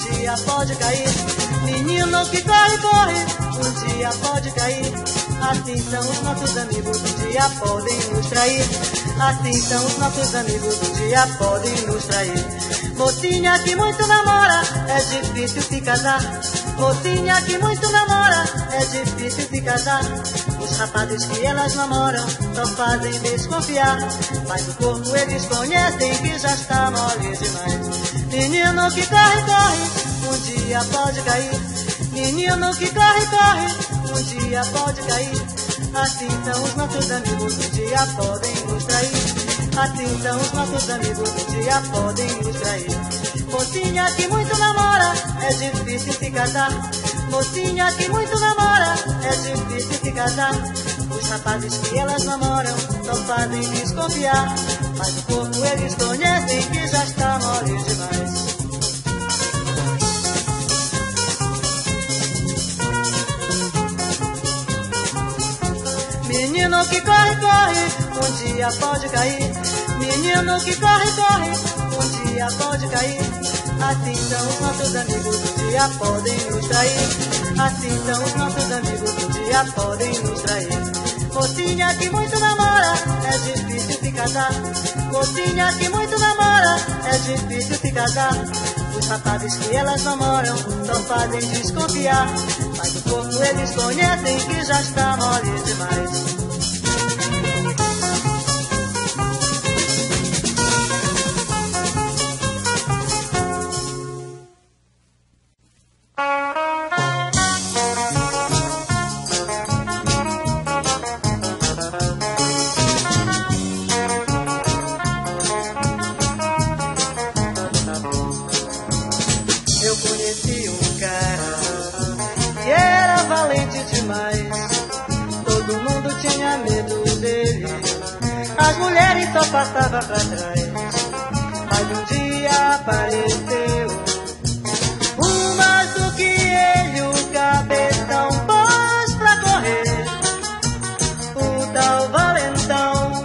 dia pode cair. Menino que corre, corre, um dia pode cair. Assim são os nossos amigos, um dia podem nos trair. Assim são os nossos amigos, um dia podem nos trair. Mocinha que muito namora, é difícil se casar. Mocinha que muito namora, é difícil se casar. Os rapazes que elas namoram só fazem desconfiar, mas o corpo eles conhecem que já está mole demais. Menino que corre, corre, um dia pode cair. Menino que corre, corre, um dia pode cair. Assim são os nossos amigos, um dia podem nos trair. Assim são os nossos amigos, um dia podem nos trair. Mocinha que muito namora, é difícil se casar. Mocinha que muito namora, é difícil se casar. Os rapazes que elas namoram só fazem desconfiar, mas o corpo eles conhecem que já está mole demais. Menino que corre, corre, um dia pode cair. Menino que corre, corre, um dia pode cair. Assim são os nossos amigos, um dia podem nos trair. Assim são os nossos amigos, um dia podem nos trair. Mocinha que muito namora, é difícil se casar. Mocinha que muito namora, é difícil se casar. Os rapazes que elas namoram só fazem desconfiar, mas o corpo eles conhecem que já está mole demais. Só passava pra trás, mas um dia apareceu um mais do que ele, o cabeção pôs pra correr. O tal valentão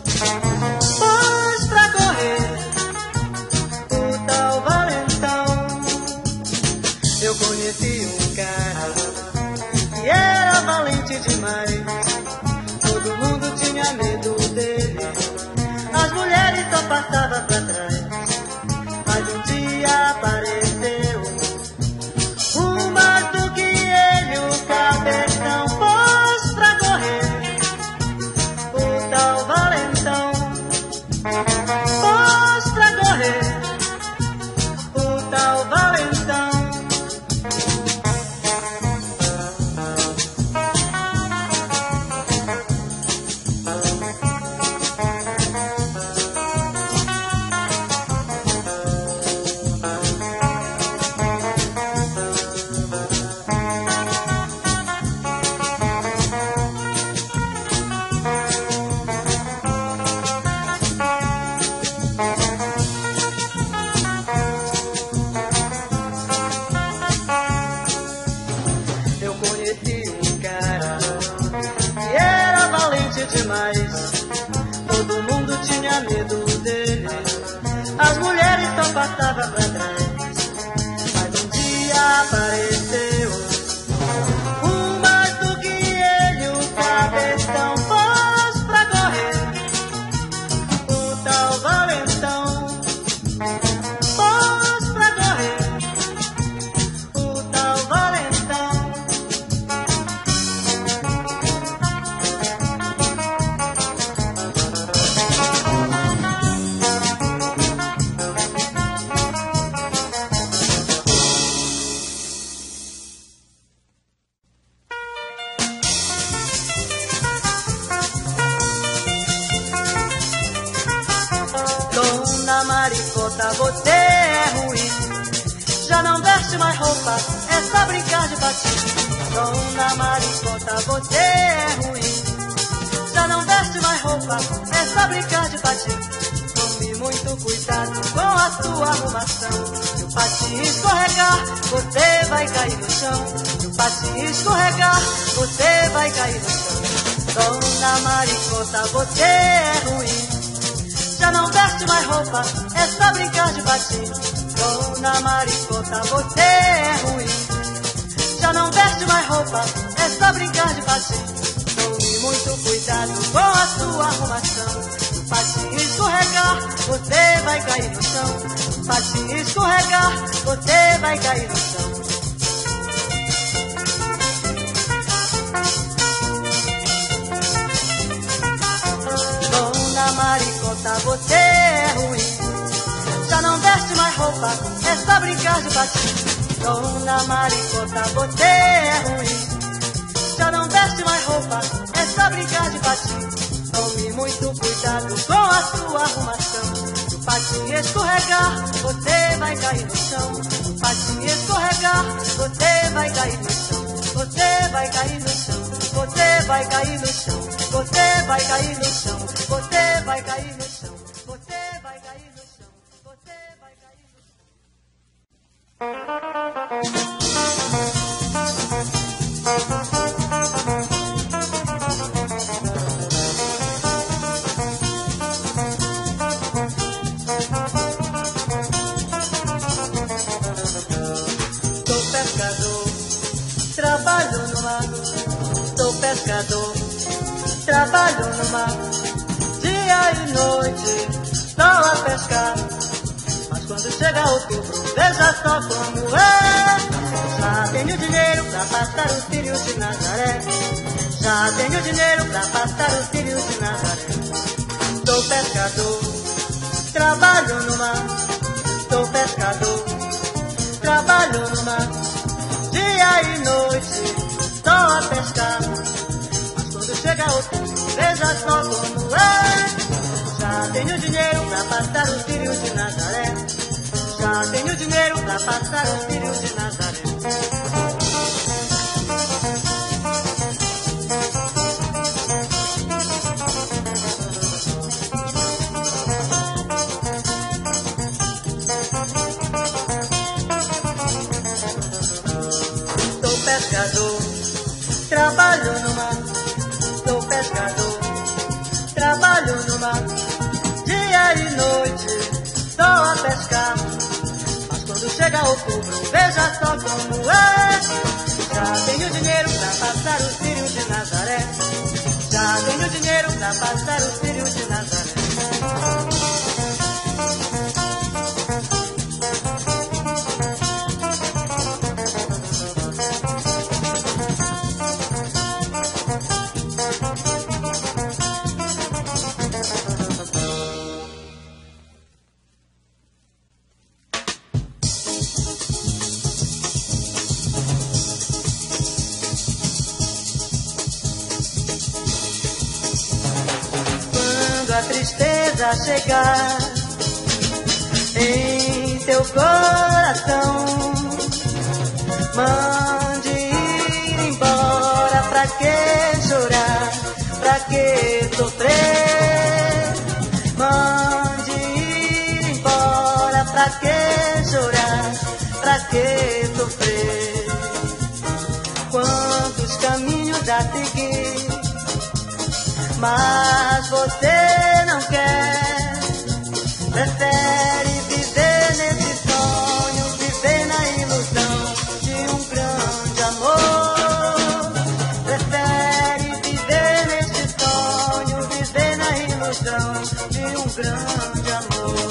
pôs pra correr. O tal valentão. Eu conheci um cara que era valente demais. Todo mundo tinha medo dele, as mulheres só passavam pra trás, mas um dia apareceu um mais do que ele, o cabeção pôs pra correr. O tal valentão pôs pra correr. O tal valentão. Demais, todo mundo tinha medo dele, as mulheres só passavam pra trás, mas um dia apareceu um mais do que ele, o cabeção pôs pra correr. O tal valentão pôs pra correr. O tal valentão. Maricota, você é ruim, já não veste mais roupa, é só brincar de patins. Dona Maricota, você é ruim, já não veste mais roupa, é só brincar de patins. Tome muito cuidado com a sua arrumação, se o patins escorregar, você vai cair no chão. Se o patins escorregar, você vai cair no chão. Dona Maricota, você é ruim, já não veste mais roupa, é só brincar de patins. Dona Maricota, você é ruim. Já não veste mais roupa, é só brincar de patins. Tome muito cuidado com a sua arrumação. Se o patinho escorregar, você vai cair no chão. Se o patinho escorregar, você vai cair no chão. Dona Maricota, você é ruim. Já não veste mais roupa, é só brincar de patins. Dona Maricota, você é ruim. Já não veste mais roupa, é só brincar de patins. Tome muito cuidado com a sua arrumação. Se o patinho escorregar, você vai cair no chão. Se o patinho escorregar, você vai cair no chão. Você vai cair no chão. Você vai cair no chão. Você vai cair no chão. Você vai cair no chão. Você vai cair no chão. Você vai cair no chão. Sou pescador, trabalho no mar. Sou pescador, trabalho no mar. Dia e noite, só a pescar. Mas quando chega outubro, veja só como é. Já tenho dinheiro pra passar os filhos de Nazaré. Já tenho dinheiro pra passar os filhos de Nazaré. Sou pescador, trabalho no mar. Sou pescador, trabalho no mar. Dia e noite, só a pescar. Mas quando chega outubro, veja só como é. Já tenho dinheiro pra passar os filhos de Nazaré. Já tenho dinheiro pra passar os filhos de Nazaré. Sou pescador, trabalho no mar. Sou pescador, trabalho no mar. Dia e noite, só a pescar. Mas quando chega outubro, veja só como é. Já tenho dinheiro pra passar os filhos de Nazaré. Já tenho dinheiro pra passar os filhos de Nazaré. A tristeza chegar em teu coração, mande ir embora. Pra que chorar? Pra que sofrer? Mande ir embora. Pra que chorar? Pra que sofrer? Quantos caminhos a seguir, mas você não quer. Prefere viver nesse sonho, viver na ilusão de um grande amor. Prefere viver nesse sonho, viver na ilusão de um grande amor.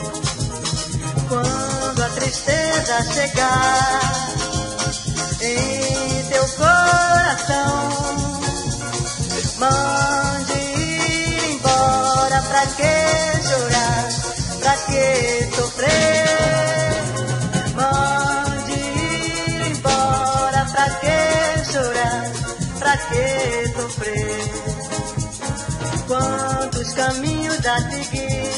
Quando a tristeza chegar em teu coração, mande ir embora. Pra que chorar? Pra que sofrer? Mande ir embora. Pra que chorar? Pra que sofrer? Quantos caminhos a seguir,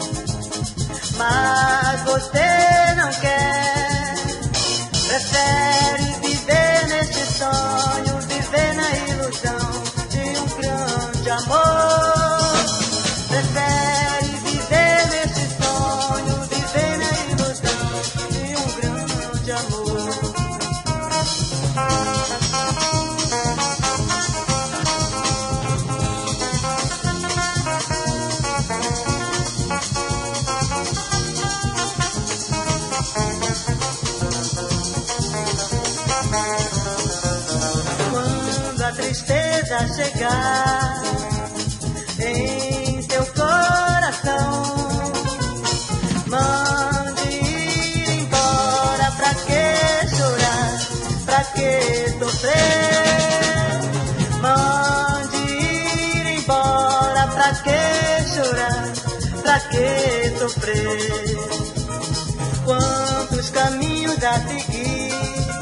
mas você não quer. Prefere viver nesse sonho, viver na ilusão de um grande amor. Prefere viver nesse sonho, viver na ilusão de um grande amor. a tristeza chegar em seu coração, mande ir embora. Pra que chorar? Pra que sofrer? Mande ir embora. Pra que chorar? Pra que sofrer? Quantos caminhos a seguir,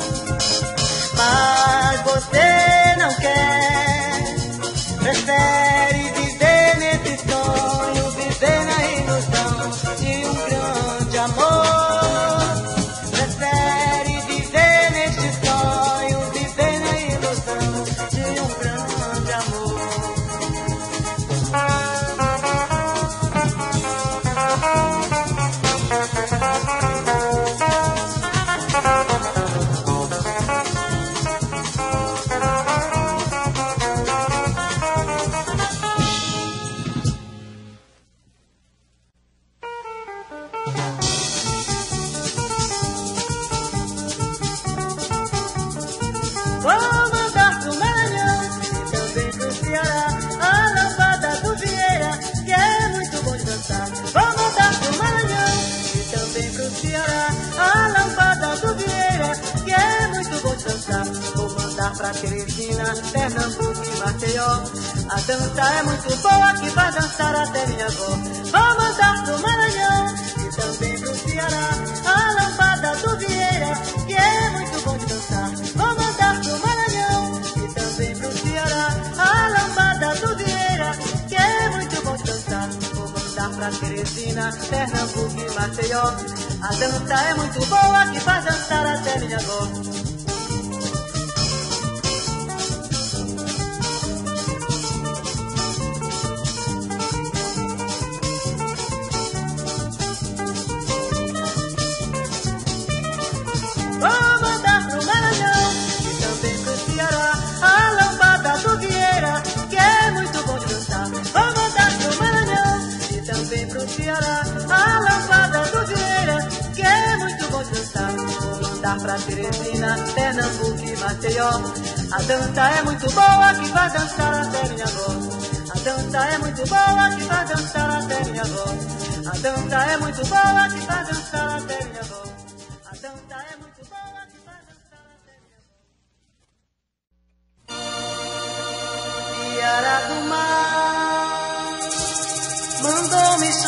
mas você não quer. Prefere viver nesse sonho, viver na ilusão de um grande amor. Prefere viver nesse sonho, viver na ilusão de um grande amor. Pra Teresina, Pernambuco e Maceió, a dança é muito boa que vai dançar até minha avó. Vou mandar pro Maranhão e também pro Ceará a lambada do Vieira, que é muito bom de dançar. Vou mandar pro Maranhão e também pro Ceará a lambada do Vieira, que é muito bom de dançar. Vou mandar pra Teresina, Pernambuco e Maceió, a dança é muito boa que vai dançar até minha avó. Pra Teresina, Pernambuco e Maceió, a dança é muito boa que vai dançar até minha avó. A dança é muito boa que vai dançar até minha avó. A dança é muito boa que vai dançar até minha avó. A dança é muito boa que vai dançar até minha avó. Iara do mar mandou me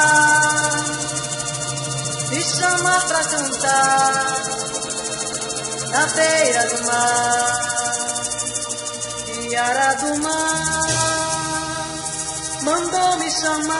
chamar pra cantar na beira do mar. Iara do mar mandou me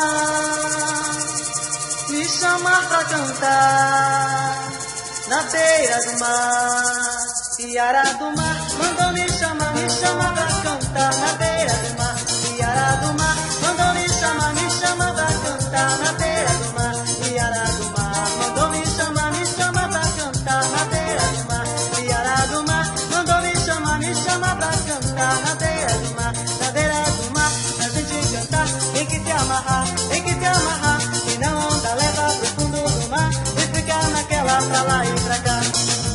chamar pra cantar na beira do mar. Iara do mar mandou me chamar pra cantar na beira do mar. Iara do mar mandou me chamar pra cantar na beira do mar. Iara do mar mandou me chamar pra cantar na beira do mar. Iara do mar mandou me chamar pra cantar na beira do mar. Na beira do mar, pra gente cantar, tem que se amarrar, senão a onda leva pro fundo do mar e ficar naquela pra lá e pra cá.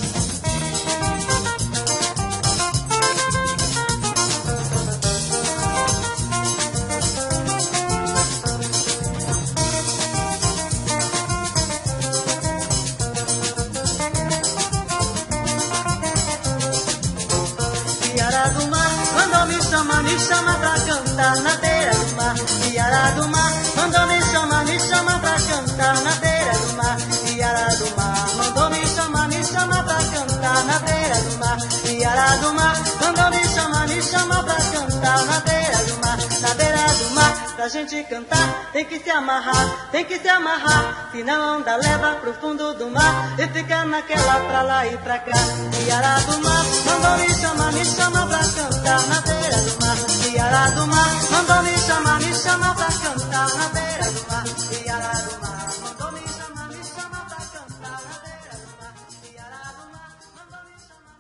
Me chama pra cantar na beira do mar. Iara do mar mandou me chamar pra cantar na beira do mar. Iara do mar mandou me chamar pra cantar na beira do mar. Iara do mar mandou me chamar pra cantar na beira do mar. Na beira do mar, pra gente cantar, tem que se amarrar, senão a onda leva pro fundo do mar e fica naquela pra lá e pra cá. Iara do mar mandou me chamar pra cantar na beira do mar. Iara do mar mandou me chamar pra cantar na beira do mar. Iara do mar mandou me chamar pra cantar na beira do mar. Iara do mar mandou me chamar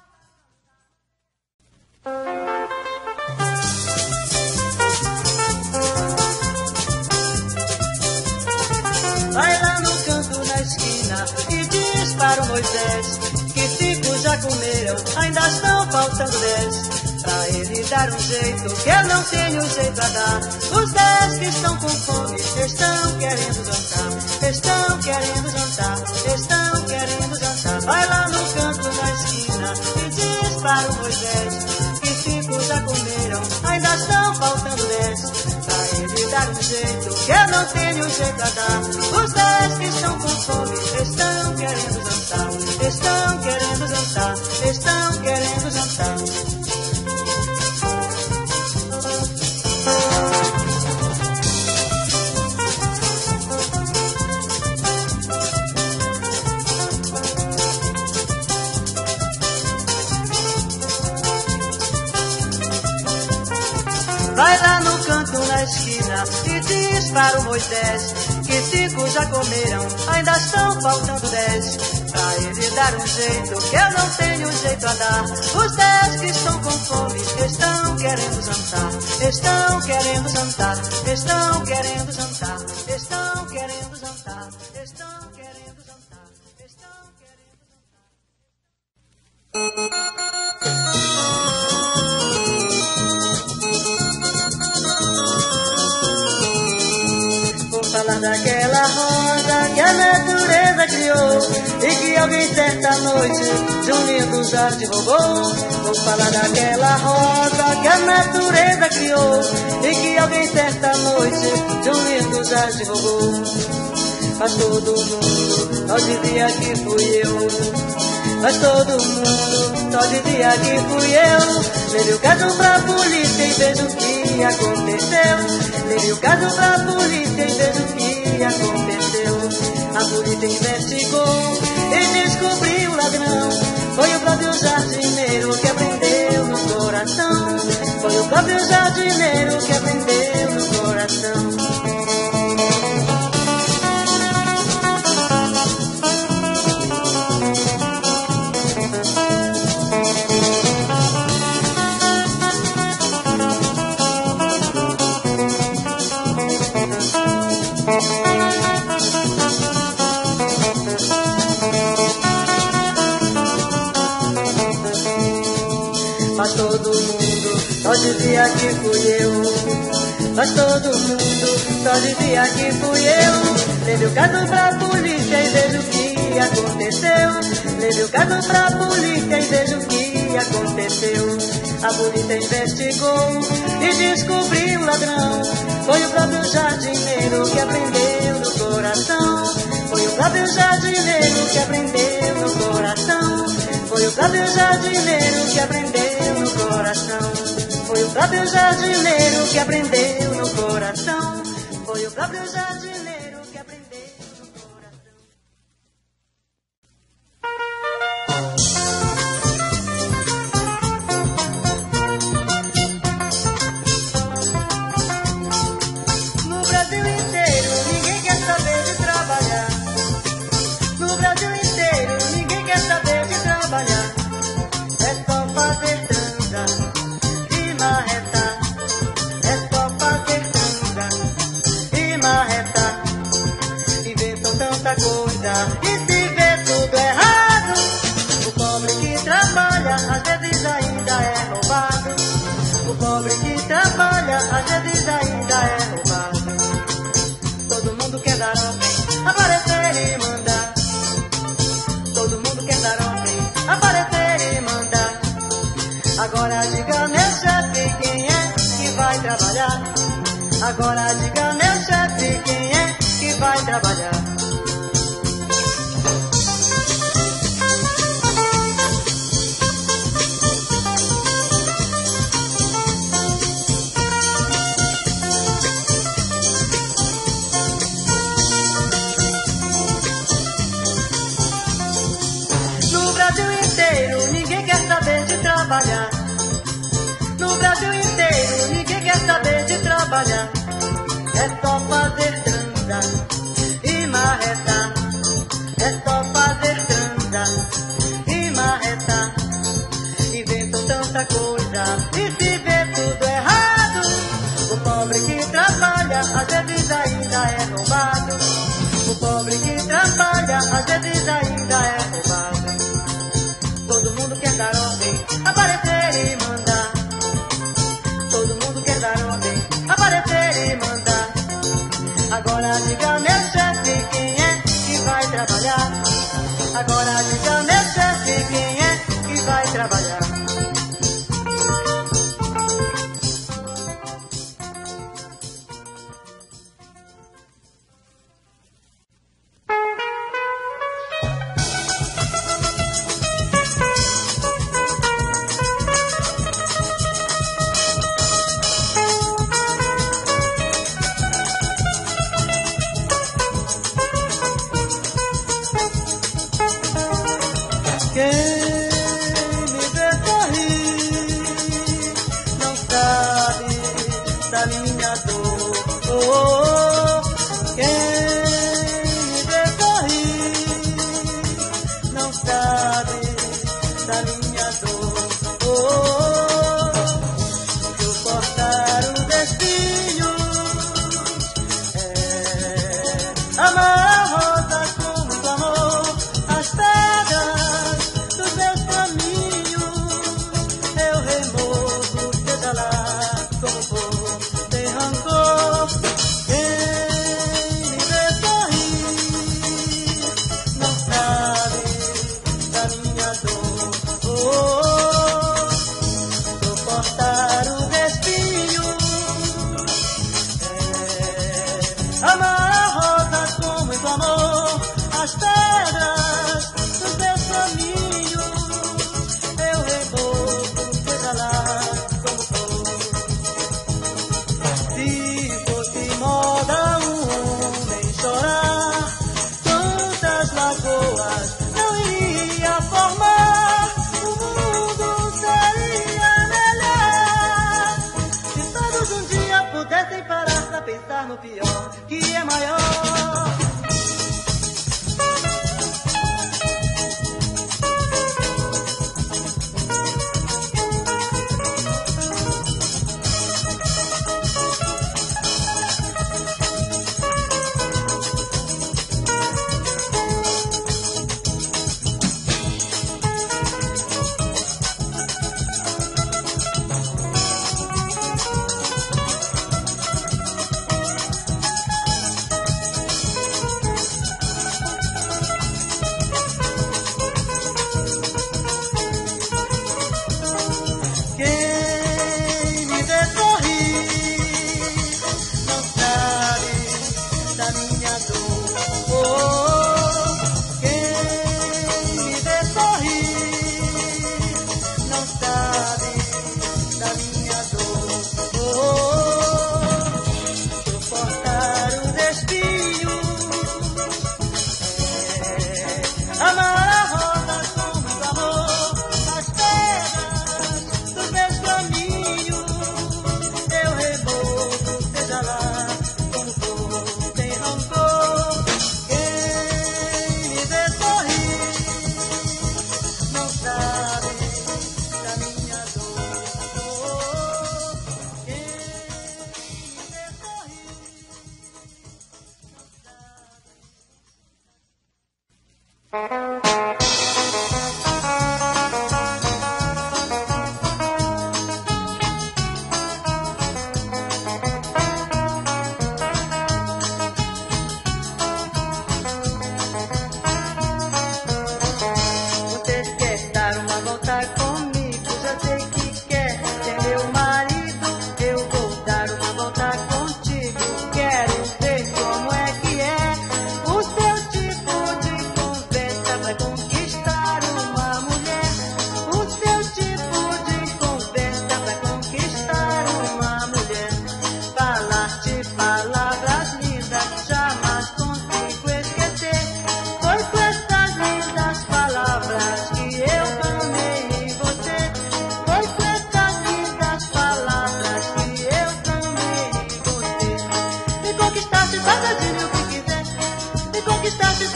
Vai lá no canto na esquina e diz para o Moisés que 5 já comeram, ainda estão faltando 10. Pra dar um jeito que eu não tenho jeito a dar. Os 10 que estão com fome estão querendo jantar, estão querendo jantar, estão querendo jantar. Vai lá no canto da esquina e diz para o Moisés que 5 já comeram, ainda estão faltando 10. Pra ele dar um jeito que eu não tenho jeito a dar. Os 10 que estão com fome estão querendo jantar, estão querendo jantar, estão querendo jantar. Vai lá no canto na esquina e diz para o Moisés que 5 já comeram, ainda estão faltando 10. Pra ele dar um jeito que eu não tenho jeito a dar. Os 10 que estão com fome estão querendo jantar, estão querendo jantar, estão querendo jantar, estão querendo jantar, estão querendo jantar, estão querendo jantar. Falar daquela rosa que a natureza criou e que alguém certa noite de um lindo jardim roubou. Vou falar daquela rosa que a natureza criou e que alguém certa noite de um lindo jardim roubou. Mas todo mundo só dizia que fui eu, mas todo mundo só dizia que fui eu. Levei o caso pra polícia e vejo o que aconteceu. Levei o caso pra polícia e vejo o que aconteceu. A polícia investigou e descobriu o ladrão. Foi o próprio jardineiro que aprendeu no coração. Foi o próprio jardineiro que aprendeu no coração. Mas todo mundo só dizia que fui eu, mas todo mundo só dizia que fui eu. Levei o caso pra polícia e vejo o que aconteceu. Levei o caso pra polícia e vejo o que aconteceu. A polícia investigou e descobriu o ladrão. Foi o próprio jardineiro que aprendeu no coração. Foi o próprio jardineiro que aprendeu no coração. Foi o próprio jardineiro que aprendeu no coração. Foi o próprio jardineiro que aprendeu no coração. Foi o próprio jardineiro que aprendeu no coração. No Brasil inteiro ninguém quer saber de trabalhar. No Brasil inteiro ninguém quer saber de trabalhar. É só fazer transa e marretar. É só fazer transa e marretar. Inventam tanta coisa e se vê tudo errado. O pobre que trabalha às vezes ainda é roubado. O pobre que trabalha às vezes ainda é roubado. Todo mundo quer dar ordem, aparecer e mandar. Todo mundo quer dar ordem, aparecer e mandar. Agora diga meu chefe quem é que vai trabalhar. Agora diga meu chefe quem é que vai trabalhar. No Brasil inteiro ninguém quer saber de trabalhar. No Brasil inteiro ninguém quer saber de trabalhar. É só fazer transa e marretar. É só fazer transa e marretar. Inventam tanta coisa e se vê tudo errado. O pobre que trabalha às vezes ainda é roubado. O pobre que trabalha às vezes ainda é roubado. Todo mundo quer dar ordem, aparecer e mandar.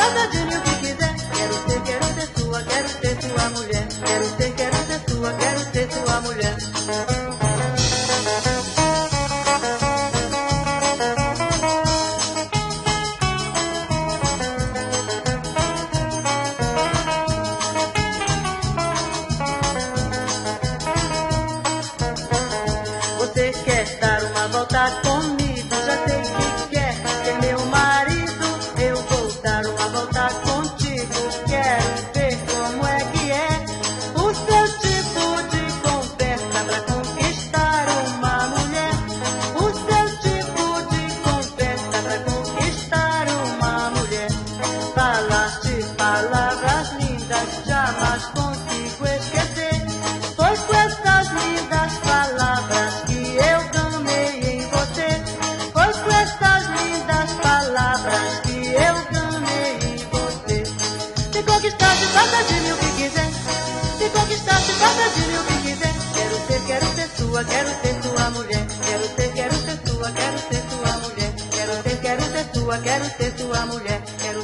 faça de mim o que quiser. Quero ser tua, quero ser tua mulher. Quero ser tua, quero ser tua mulher. Você quer dar uma volta comigo? Já sei que quer ser meu marido. Eu vou dar uma volta contigo. Quero ver como é que é o seu tipo de conversa pra conquistar uma mulher. O seu tipo de conversa pra conquistar uma mulher. Falaste palavras lindas, jamais consigo esquecer. Pois com essas lindas palavras que eu gamei em você. Pois com essas lindas palavras que eu gamei em você. Se conquistaste, faça de mim o que quiser. Se conquistaste, faça de mim o que quiser. Quero ser tua, quero ser tua mulher. Quero ser tua, quero ser tua mulher. Quero ser tua, quero ser tua mulher.